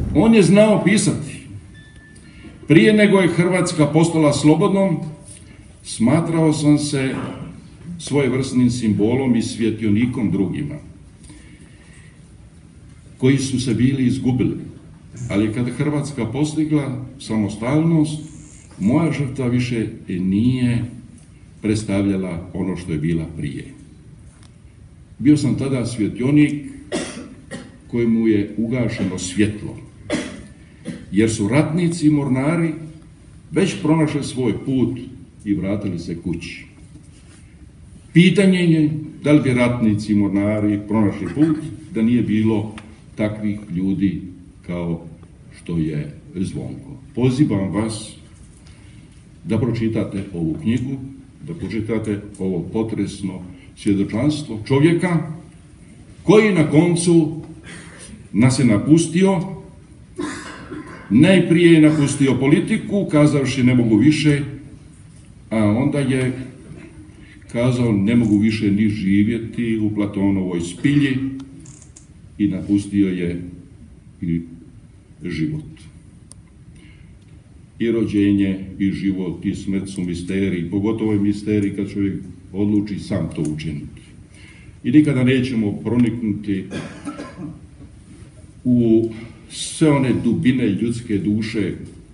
On je znao pisati. Prije nego je Hrvatska postala slobodnom, smatrao sam se svojevrsnim simbolom i svjetionikom drugima, koji su se bili izgubili. Ali kada Hrvatska postigla samostalnost, moja žrtva više nije predstavljala ono što je bila prije. Bio sam tada svjetionik kojemu je ugašeno svjetlo, jer su ratnici i mornari već pronašli svoj put i vratili se kući. Pitanje je da li bi ratnici i mornari pronašli put da nije bilo takvih ljudi kao što je Zvonko. Pozivam vas da pročitate ovu knjigu, da pročitate ovo potresno svjedočanstvo čovjeka koji na koncu nas je napustio. Najprije je napustio politiku, kazavši ne mogu više, a onda je kazao ne mogu više ni živjeti u Platonovoj spilji i napustio je i život. I rođenje, i život, i smrt su misteriji, pogotovo je misterij kad čovjek odluči sam to učiniti. I nikada nećemo proniknuti u sve one dubine ljudske duše.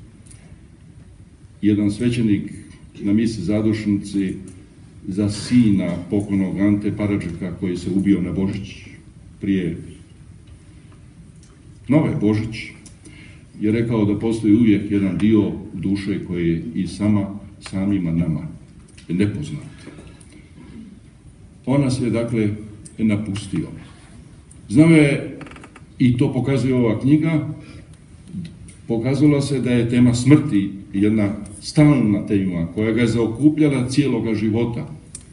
Jedan svećenik na misi zadušnici za sina pokojnog Ante Paradžika koji se ubio na Božić prije Nove Božić je rekao da postoji uvijek jedan dio duše koji je i samima nama nepoznat. On nas je dakle napustio. Znao je, i to pokazuje ova knjiga, pokazalo se da je tema smrti jedna stalna tema koja ga je zaokupljala cijeloga života.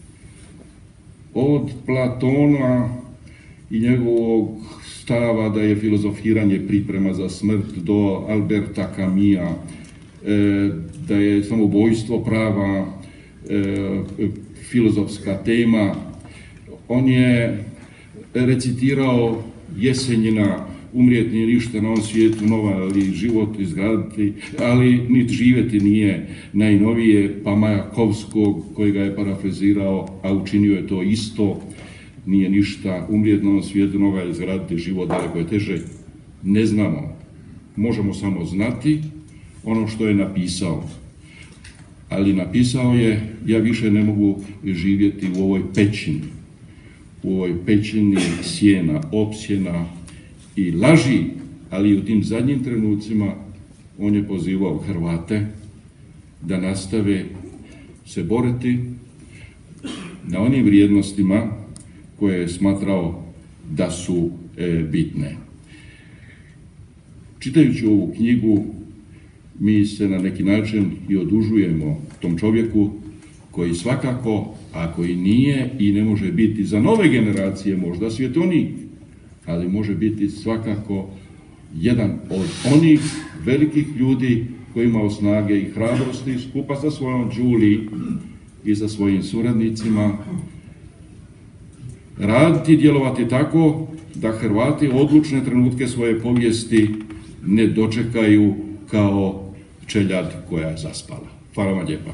Od Platona i njegovog stava da je filozofiranje priprema za smrt do Alberta Camusa, da je samoubojstvo prava filozofska tema. On je recitirao Jesenjina, umrijeti nije ništa na ovom svijetu, nova ali život izgraditi, ali niti živjeti nije najnovije, pa Majakovskog koji ga je parafrazirao, a učinio je to isto, nije ništa, umrijeti na ovom svijetu, nova izgraditi, život daleko je teže. Ne znamo, možemo samo znati ono što je napisao. Ali napisao je, ja više ne mogu živjeti u ovoj pećini sjena, opsjena i laži, ali u tim zadnjim trenucima on je pozivao Hrvate da nastave se boriti na onim vrijednostima koje je smatrao da su bitne. Čitajući ovu knjigu, mi se na neki način i odužujemo tom čovjeku koji svakako, ako i nije i ne može biti za nove generacije možda svjetionik, ali može biti svakako jedan od onih velikih ljudi koji imao snage i hrabrosti skupa sa svojom Đuli i sa svojim suradnicima raditi i djelovati tako da Hrvati odlučne trenutke svoje povijesti ne dočekaju kao čeljad koja je zaspala. Hvala vam lijepa.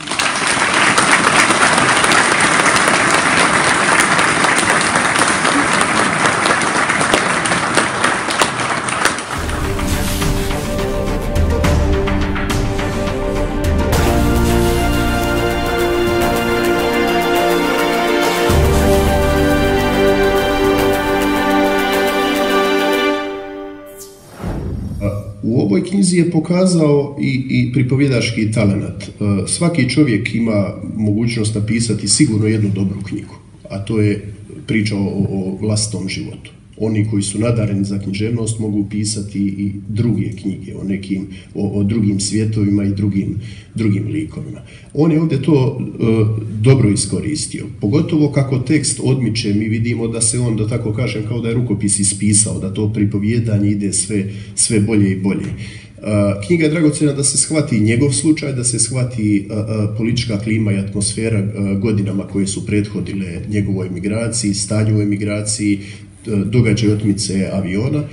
U ovoj knjizi je pokazao i pripovjedački talenat. Svaki čovjek ima mogućnost napisati sigurno jednu dobru knjigu, a to je priča o vlastitom životu. Oni koji su nadareni za književnost mogu pisati i druge knjige o drugim svjetovima i drugim likovima. On je ovdje to dobro iskoristio. Pogotovo kako tekst odmiče, mi vidimo da se on, da tako kažem, kao da je rukopis ispisao, da to pripovjedanje ide sve bolje i bolje. Knjiga je dragocjena da se shvati njegov slučaj, da se shvati politička klima i atmosfera godinama koje su prethodile njegovoj emigraciji, stanju u emigraciji, događaj otmice aviona,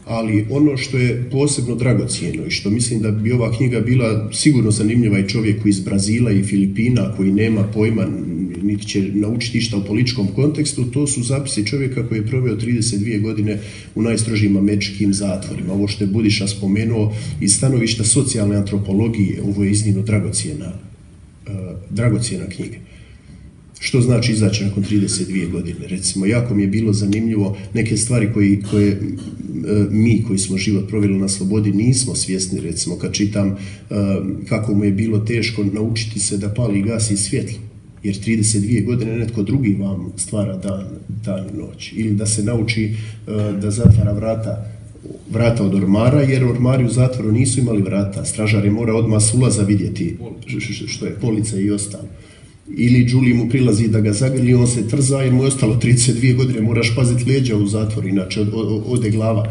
Ali ono što je posebno dragocjeno i što mislim da bi ova knjiga bila sigurno zanimljiva i čovjeku iz Brazila i Filipina koji nema pojma niti će naučiti išta u političkom kontekstu, to su zapisi čovjeka koji je proveo 32 godine u najstrožim američkim zatvorima. Ovo što je Budiša spomenuo iz stanovišta socijalne antropologije, ovo je iznimno dragocjena knjiga. Što znači izaći nakon 32 godine? Recimo, jako mi je bilo zanimljivo neke stvari koje mi koji smo život proveli na slobodi nismo svjesni, recimo kad čitam kako mu je bilo teško naučiti se da pali i gasi svjetlo, jer 32 godine netko drugi vam stvara dan i noć. Ili da se nauči da zatvara vrata od ormara, jer ormari u zatvoru nisu imali vrata. Stražar je mora odmah s ulaza vidjeti što je polica i ostalo. Ili Đuli mu prilazi da ga zagrli, on se trza jer mu je ostalo 32 godine, moraš paziti leđa u zatvoru, inače ode glava.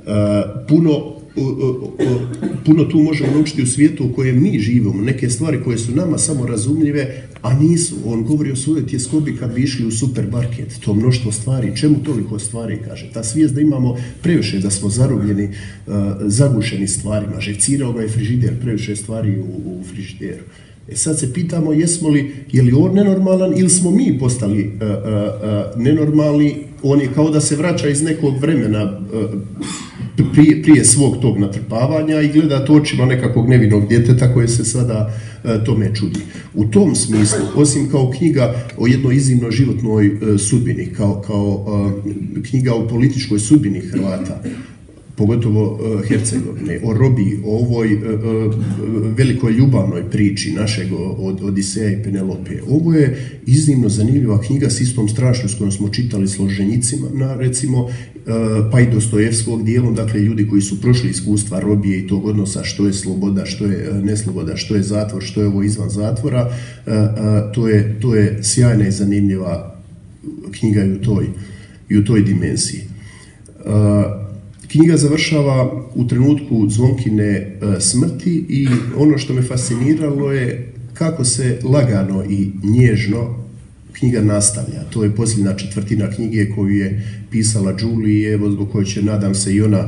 Puno tu možemo naučiti u svijetu u kojem mi živimo, neke stvari koje su nama samo razumljive, a nisu. On govori o svojoj tjeskobi kad bi išli u supermarket, to mnoštvo stvari, čemu toliko stvari, kaže. Ta svijest da imamo previše, da smo zarobljeni, zagušeni stvarima, živcirao ga je frižider, previše stvari u frižideru. Sad se pitamo je li on nenormalan ili smo mi postali nenormalni. On je kao da se vraća iz nekog vremena prije svog tog natrpavanja i gleda to očima nekakvog nevinog djeteta koje se sada tome čudi. U tom smislu, osim kao knjiga o jednoj iznimno životnoj sudbini, kao knjiga o političkoj sudbini Hrvata, pogotovo Hercegovine, o robiji, o ovoj velikoj ljubavnoj priči našeg Odiseja i Penelope. Ovo je iznimno zanimljiva knjiga s istom strašću s kojom smo čitali Solženjicima, recimo, pa i Dostojevskog dijelom, dakle ljudi koji su prošli iskustva robije i tog odnosa što je sloboda, što je nesloboda, što je zatvor, što je ovo izvan zatvora, to je sjajna i zanimljiva knjiga i u toj dimenziji. Knjiga završava u trenutku Zvonkine smrti i ono što me fasciniralo je kako se lagano i nježno knjiga nastavlja. To je posljednja četvrtina knjige koju je pisala Đuli i evo zbog koje će, nadam se, i ona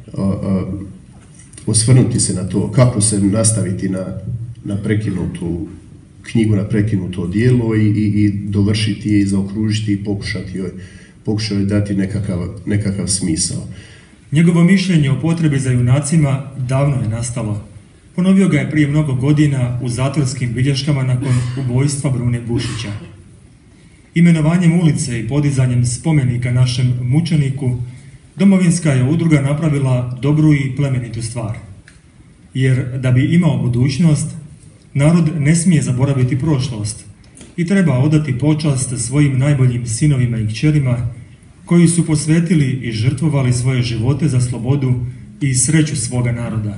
osvrnuti se na to kako se nastaviti na prekinutu knjigu, na prekinuto djelo i dovršiti je i zaokružiti i pokušati joj dati nekakav smisao. Njegovo mišljenje o potrebi za junacima davno je nastalo. Ponovio ga je prije mnogo godina u zatvorskim bilješkama nakon ubojstva Brune Bušića. Imenovanjem ulice i podizanjem spomenika našem mučeniku, Domovinska je udruga napravila dobru i plemenitu stvar. Jer da bi imao budućnost, narod ne smije zaboraviti prošlost i treba odati počast svojim najboljim sinovima i kćerima koji su posvetili i žrtvovali svoje živote za slobodu i sreću svoga naroda.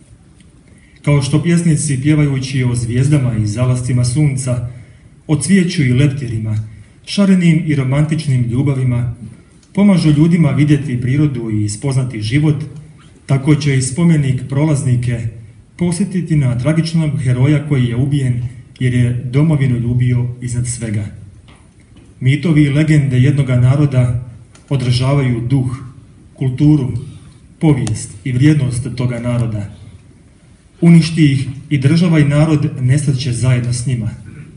Kao što pjesnici pjevajući o zvijezdama i zalascima sunca, o cvijeću i leptirima, šarenim i romantičnim ljubavima, pomažu ljudima vidjeti prirodu i spoznati život, tako će i spomenik prolaznike posjetiti na tragičnog heroja koji je ubijen jer je domovinu ljubio iznad svega. Mitovi i legende jednoga naroda održavaju duh, kulturu, povijest i vrijednost toga naroda. Uništi ih i država i narod nestat će zajedno s njima.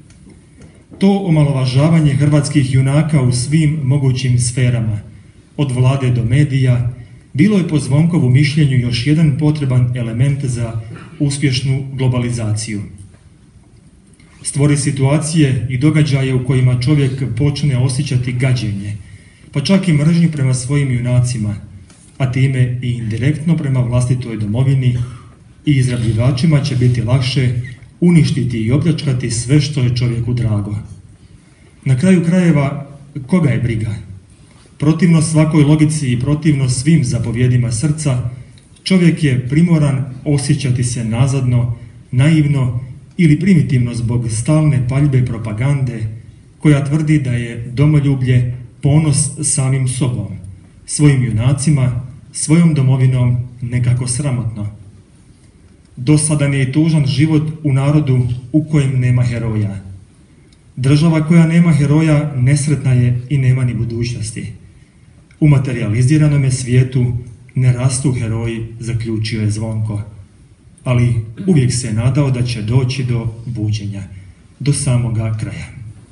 To omalovažavanje hrvatskih junaka u svim mogućim sferama, od vlade do medija, bilo je po Zvonkovu mišljenju još jedan potreban element za uspješnu globalizaciju. Stvori situacije i događaje u kojima čovjek počne osjećati gađenje, pa čak i mržnju prema svojim junacima, a time i indirektno prema vlastitoj domovini, i izrabljivačima će biti lakše uništiti i opljačkati sve što je čovjeku drago. Na kraju krajeva, koga je briga? Protivno svakoj logici i protivno svim zapovjedima srca, čovjek je primoran osjećati se nazadno, naivno ili primitivno zbog stalne paljbe propagande koja tvrdi da je domoljublje ponos samim sobom, svojim junacima, svojom domovinom nekako sramotno. Dosadan je i tužan život u narodu u kojem nema heroja. Država koja nema heroja nesretna je i nema ni budućnosti. U materializiranom svijetu ne rastu heroji, zaključio je Zvonko, ali uvijek se nadao da će doći do buđenja, do samoga kraja.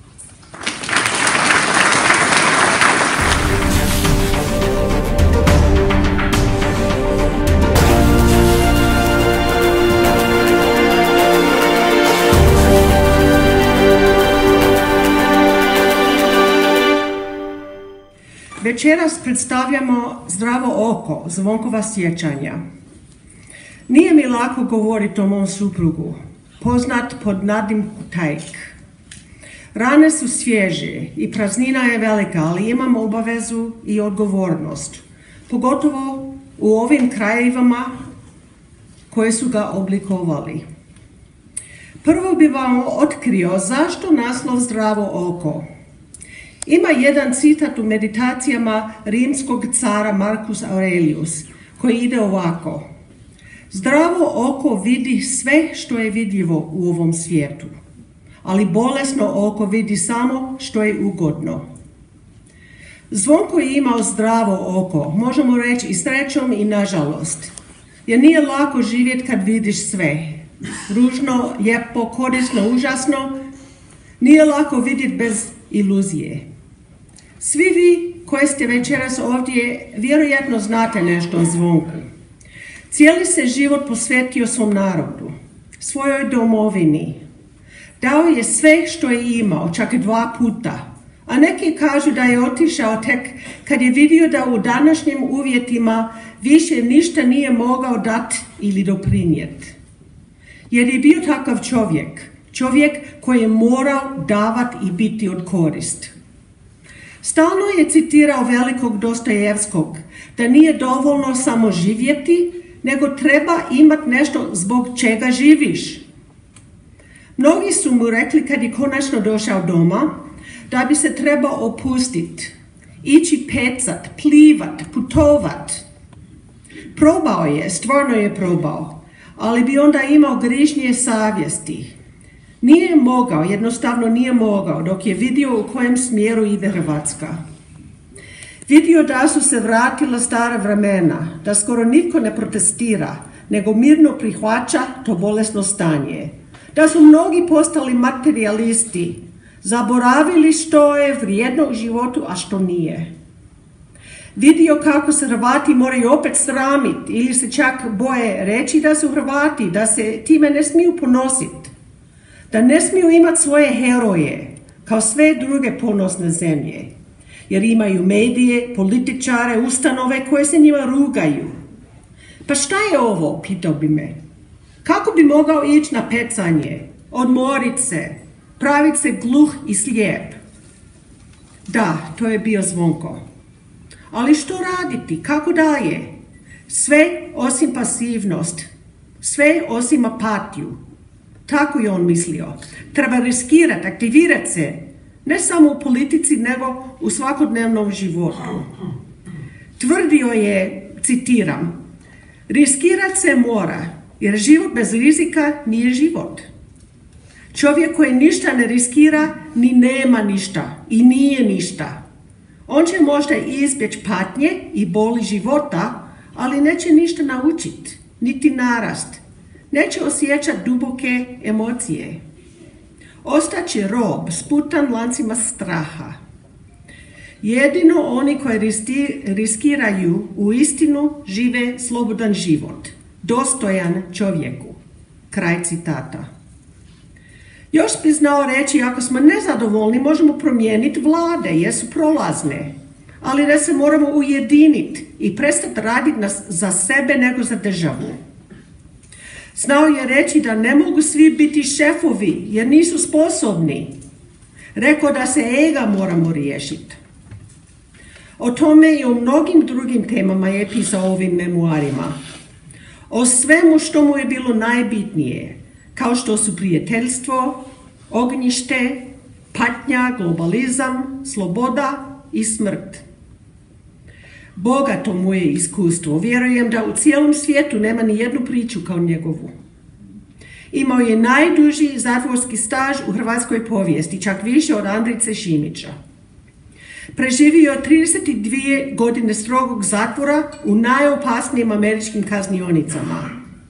Večeras predstavljamo Zdravo oko, Zvonkova sjećanja. Nije mi lako govoriti o mom suprugu, poznat pod nadimku Tajk. Rane su svježe i praznina je velika, ali imam obavezu i odgovornost, pogotovo u ovim krajevima koje su ga oblikovali. Prvo bi vam otkrio zašto naslov Zdravo oko. Ima jedan citat u meditacijama rimskog cara Marcus Aurelius koji ide ovako: Zdravo oko vidi sve što je vidljivo u ovom svijetu, ali bolesno oko vidi samo što je ugodno. Zvonko je imao zdravo oko, možemo reći i srećom i nažalost, jer nije lako živjeti kad vidiš sve. Ružno, lijepo, korisno, užasno, nije lako vidjeti bez iluzije. Svi vi koji ste večeras ovdje vjerojatno znate nešto o Zvonku. Cijeli se život posvetio svom narodu, svojoj domovini. Dao je sve što je imao, čak 2 puta. A neki kažu da je otišao tek kad je vidio da u današnjim uvjetima više ništa nije mogao dati ili doprinijeti. Jer je bio takav čovjek koji je morao davati i biti od korist. Stalno je citirao velikog Dostojevskog da nije dovoljno samo živjeti, nego treba imati nešto zbog čega živiš. Mnogi su mu rekli kad je konačno došao doma da bi se trebao opustiti, ići pecat, plivat, putovat. Probao je, stvarno je probao, ali bi onda imao grižnje savjesti. Nije mogao, jednostavno nije mogao, dok je vidio u kojem smjeru ide Hrvatska. Vidio da su se vratila stara vremena, da skoro nitko ne protestira, nego mirno prihvaća to bolesno stanje. Da su mnogi postali materijalisti, zaboravili što je vrijedno u životu, a što nije. Vidio kako se Hrvati moraju opet sramiti ili se čak boje reći da su Hrvati, da se time ne smiju ponositi, da ne smiju imati svoje heroje kao sve druge ponosne zemlje, jer imaju medije, političare, ustanove koje se njima rugaju. Pa šta je ovo, pitao bi me? Kako bi mogao ići na pecanje, odmorit se, praviti se gluh i slijep? Da, to je bio Zvonko. Ali što raditi, kako dalje? Sve osim pasivnost, sve osim apatiju. Tako je on mislio. Treba riskirati, aktivirati se, ne samo u politici, nego u svakodnevnom životu. Tvrdio je, citiram, riskirati se mora, jer život bez rizika nije život. Čovjek koji ništa ne riskira, ni nema ništa i nije ništa. On će možda izbjeći patnje i boli života, ali neće ništa naučiti, niti narast. Neće osjećati duboke emocije. Ostaće rob, sputan lancima straha. Jedino oni koji riskiraju u istinu žive slobodan život, dostojan čovjeku. Kraj citata. Još bi znao reći, ako smo nezadovoljni, možemo promijeniti vlade, jer su prolazne. Ali da se moramo ujediniti i prestati raditi za sebe nego za državu. Znao je reći da ne mogu svi biti šefovi jer nisu sposobni. Rekao da se ega moramo riješiti. O tome i o mnogim drugim temama je pisao ovim memoarima. O svemu što mu je bilo najbitnije, kao što su prijateljstvo, ognjište, patnja, globalizam, sloboda i smrt. Bogato mu je iskustvo. Vjerujem da u cijelom svijetu nema ni jednu priču kao njegovu. Imao je najduži zatvorski staž u hrvatskoj povijesti, čak više od Andrice Šimića. Preživio 32 godine strogog zatvora u najopasnijim američkim kaznionicama.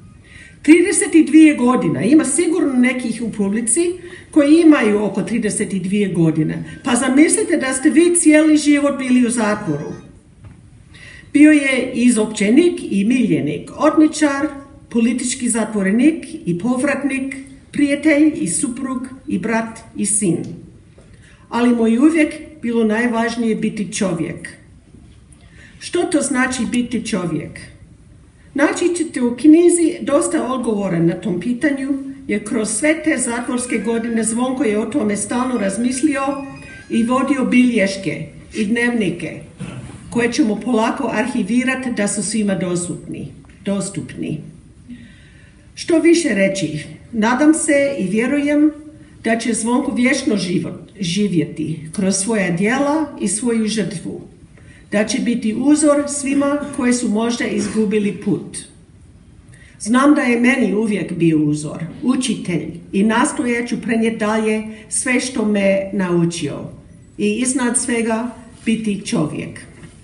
32 godine, ima sigurno nekih u publici koji imaju oko 32 godine. Pa zamislite da ste vi cijeli život bili u zatvoru. Bio je izopćenik i miljenik, otmičar, politički zatvorenik i povratnik, prijatelj i suprug i brat i sin. Ali mu je uvijek bilo najvažnije biti čovjek. Što to znači biti čovjek? Naći ćete u knjizi dosta odgovora na tom pitanju, jer kroz sve te zatvorske godine Zvonko je o tome stalno razmislio i vodio bilješke i dnevnike, koje ćemo polako arhivirati da su svima dostupni. Što više reći, nadam se i vjerujem da će Zvonko vječno živjeti kroz svoja djela i svoju žrtvu, da će biti uzor svima koji su možda izgubili put. Znam da je meni uvijek bio uzor, učitelj i nastojat ću prenijeti dalje sve što me naučio i iznad svega biti čovjek.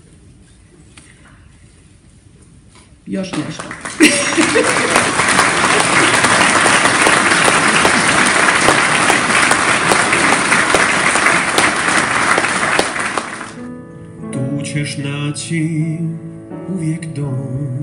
Još nešto. Tu ćeš naći uvijek dom,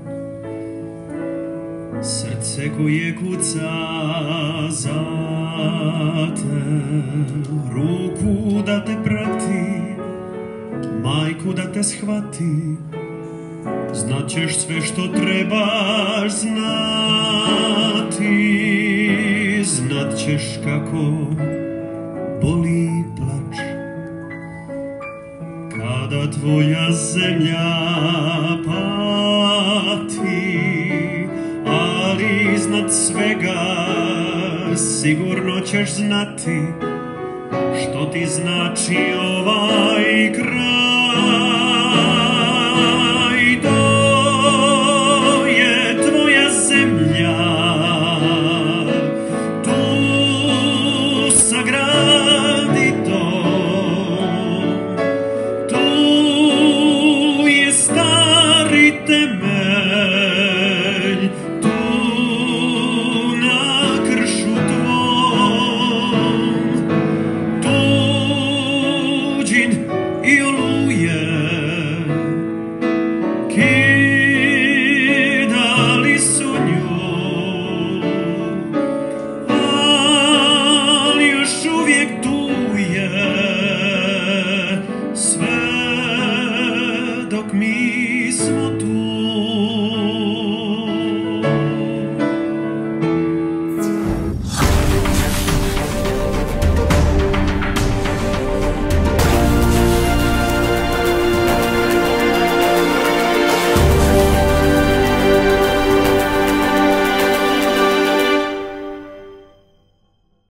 srce koje kuca za te, ruku da te prati, majku da te shvati. Znaćeš sve što trebaš znati, znat ćeš kako boli plač kada tvoja zemlja pati, ali iznad svega sigurno ćeš znati što ti znači ovaj kraj.